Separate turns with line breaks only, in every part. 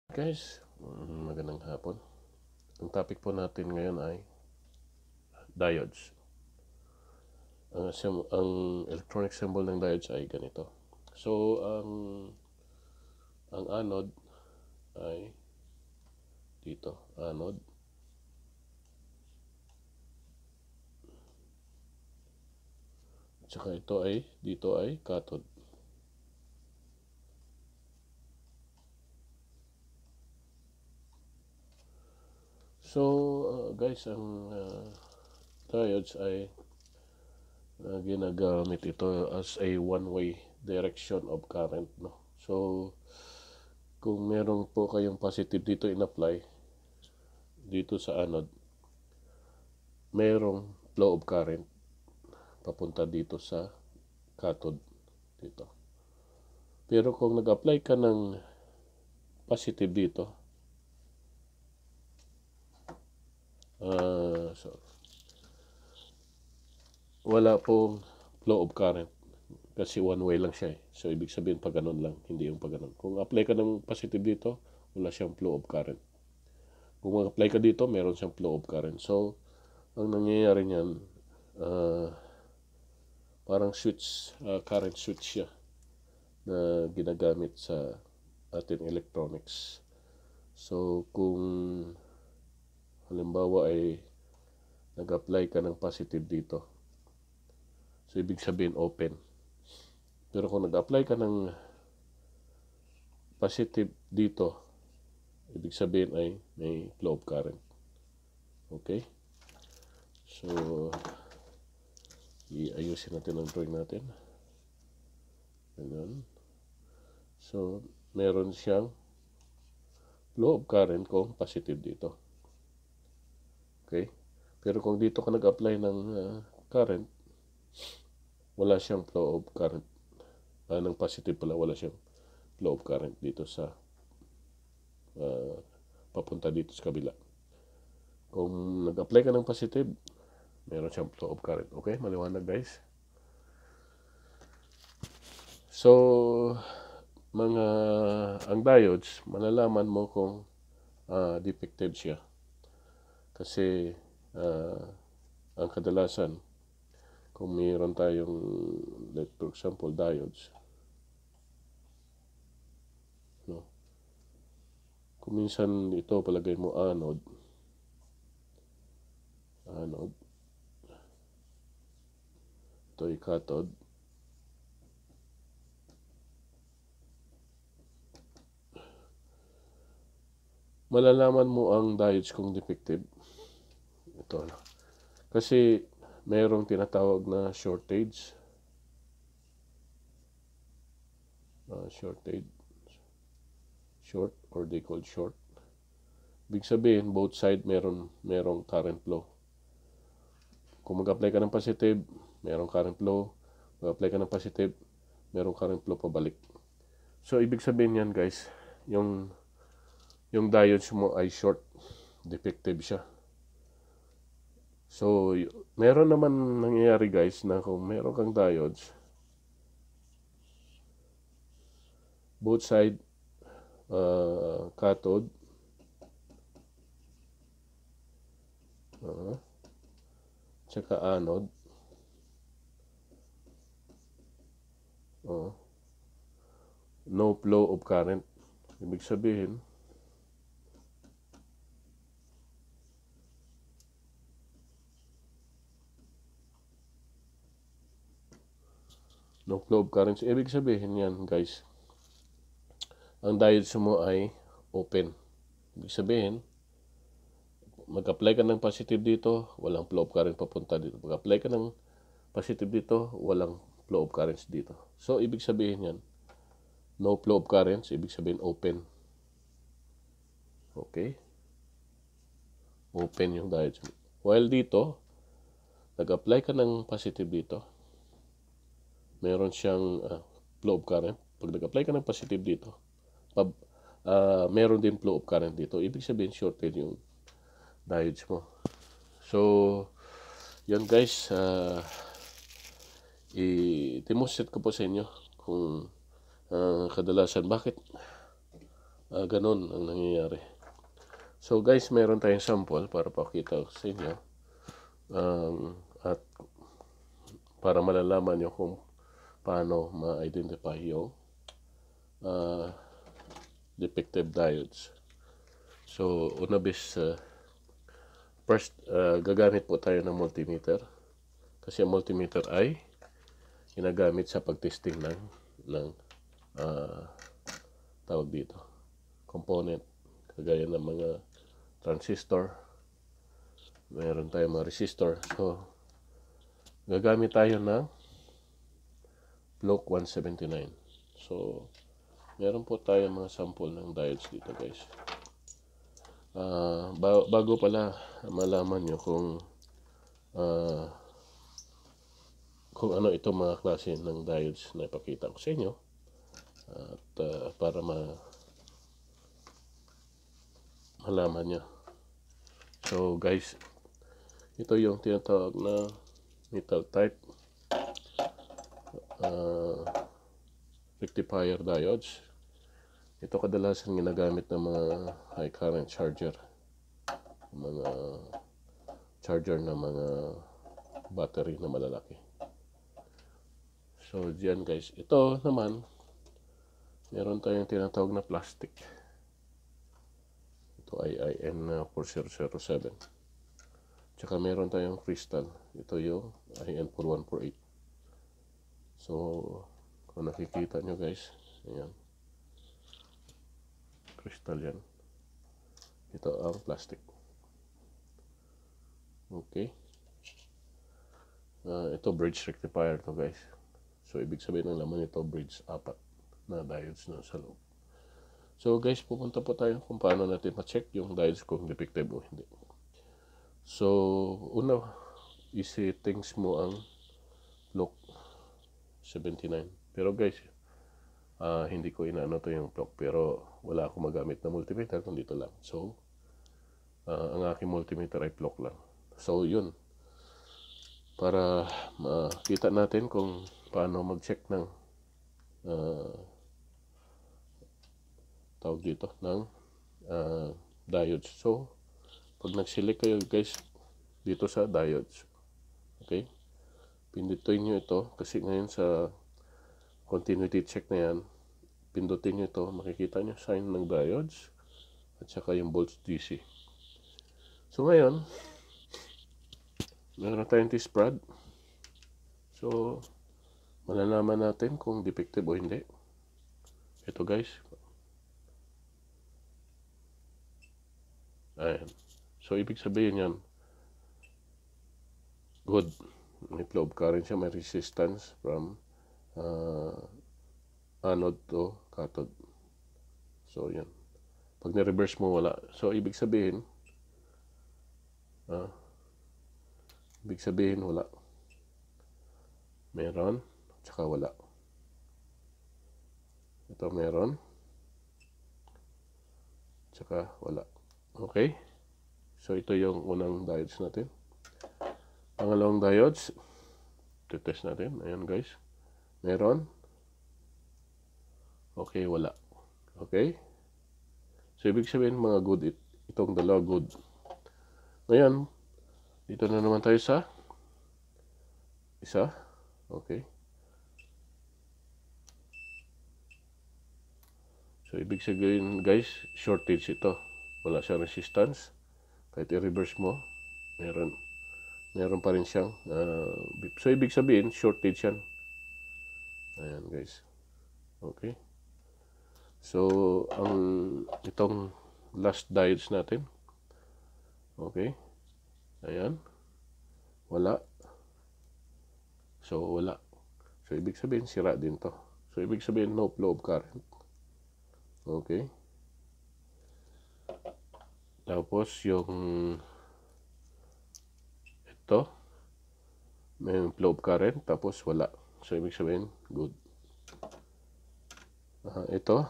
Guys, magandang hapon. Ang topic po natin ngayon ay diodes. Ang electronic symbol ng diodes ay ganito. So, ang anode ay dito, anode. Tsaka dito ay cathode. So, guys, ang diodes ay ginagamit ito as a one-way direction of current, no? So, kung meron po kayong positive dito in-apply dito sa anode, merong flow of current papunta dito sa cathode dito. Pero kung nag-apply ka ng positive dito, wala pong flow of current kasi one way lang siya. So, ibig sabihin pa ganun lang, hindi yung pa ganun. Kung apply ka ng positive dito, wala siyang flow of current. Kung mag-apply ka dito, meron siyang flow of current. So, ang nangyayari niyan, parang switch, current switch siya na ginagamit sa ating electronics. So, kung halimbawa ay nag-apply ka ng positive dito, so ibig sabihin open. Pero kung nag-apply ka ng positive dito, ibig sabihin ay may flow of current. Okay? So, iayusin natin ang drawing natin. Ganyan. So, meron siyang flow of current kung positive dito. Okay? Pero kung dito ka nag-apply ng current, wala siyang flow of current. Ng positive pala, wala siyang flow of current dito sa papunta dito sa kabila. Kung nag-apply ka ng positive, meron siyang flow of current. Okay? Maliwanag, guys? So, ang diodes, malalaman mo kung defective siya. Kasi, ang kadalasan, kung mayroon tayong, like for example, diodes, no? Kung minsan ito palagay mo anode, ito ay cathode, malalaman mo ang diodes kung defective. Ito, kasi mayroong tinatawag na shortage. Short or they call short. Ibig sabihin, both side merong current flow. Kung mag-apply ka ng positive, merong current flow. Mag-apply ka ng positive, merong current flow pabalik. So, ibig sabihin yan, guys, yung diodes mo ay short. Defective siya. So, meron naman nangyayari, guys, na kung meron kang diodes, both side cathode, tsaka anode, no flow of current. Ibig sabihin, no flow of current. Ibig sabihin yan, guys, ang diodes mo ay open. Ibig sabihin, mag-apply ka ng positive dito, walang flow of current papunta dito. Mag-apply ka ng positive dito, walang flow of currents dito. So, ibig sabihin yan, no flow of currents, ibig sabihin open. Okay? Open yung diodes mo. While dito, nag-apply ka ng positive dito, meron siyang flow of current. Pag nag-apply ka ng positive dito, meron din flow of current dito. Ibig sabihin, shorted yung diodes mo. So, yan, guys, i-demonstrate ko po sa inyo kung kadalasan bakit Ganun ang nangyayari. So guys, meron tayong sample para pakita sa inyo. At para malalaman nyo kung paano ma-identify yung defective diodes. So first, gagamit po tayo ng multimeter. Kasi ang multimeter ay ginagamit sa pagtesting ng tawag dito, component, kagaya ng mga transistor, meron tayong mga resistor. So gagamit tayo ng block 179. So meron po tayo mga sample ng diodes dito guys. Bago pala malaman nyo kung ano itong mga klase ng diodes na ipakita ko sa inyo, at para malaman nyo. So guys, ito yung tinatawag na metal type rectifier diodes. Ito kadalasan ginagamit ng mga high current charger, mga charger ng mga battery na malalaki. So diyan guys, ito naman meron tayong tinatawag na plastic. Ito ay IN4007. Tsaka meron tayong crystal. Ito yung IN4148. So kung nakikita nyo guys, ayan, crystal yan. Ito ang plastic. Okay. Ito bridge rectifier to guys. So ibig sabihin ng laman ito bridge 4 na diodes na sa loob. So guys, pupunta po tayo kung paano natin ma-check yung diodes kung defective o hindi. So una, i-settings mo ang block 79. Pero guys, hindi ko inaano to yung block, pero wala akong magamit na multimeter kung dito lang. So ang aking multimeter ay block lang. So yun, para makita natin kung paano mag-check ng tawag dito ng diodes. So pag nag-select kayo guys dito sa diodes, okay, pindutin nyo ito kasi ngayon sa continuity check na yan, pindutin nyo ito, makikita nyo sign ng diodes at saka yung volts DC. So ngayon meron tayong test prod. So malalaman natin kung defective o hindi. Ito guys, ayan. So ibig sabihin yan, good, may flow of current siya, may resistance from anode to cathode. So yan, pag na-reverse mo wala. So ibig sabihin wala, meron, tsaka wala. Ito meron, tsaka wala. Okay, so ito yung unang diodes natin. Pangalawang diodes, test natin. Ayan guys, meron, okay, wala. Okay, so ibig sabihin mga good, itong dalawa good. Ngayon dito na naman tayo sa isa. Okay, so ibig sabihin guys, shortage ito, wala siyang resistance. Kahit i-reverse mo, meron pa rin siyang so ibig sabihin shortage yan. Ayan guys. Okay, so itong last diodes natin, okay, ayan, wala. So wala, so ibig sabihin sira din to. So ibig sabihin no flow of current. Okay, tapos yung ito may flow of current tapos wala. So ibig sabihin good. Ito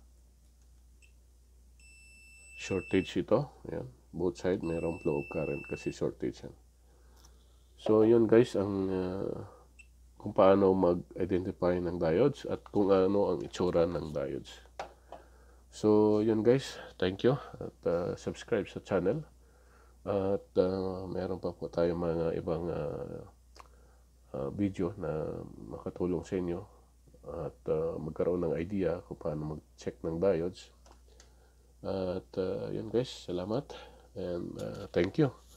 shortage ito. Ayan, both side mayroong flow of current kasi shortage yan. So yun guys ang kung paano mag-identify ng diodes at kung ano ang itsura ng diodes. So, yun guys. Thank you. At subscribe sa channel. At meron pa po tayong mga ibang video na makatulong sa inyo at magkaroon ng idea kung paano mag-check ng diodes. At yun guys, salamat and thank you.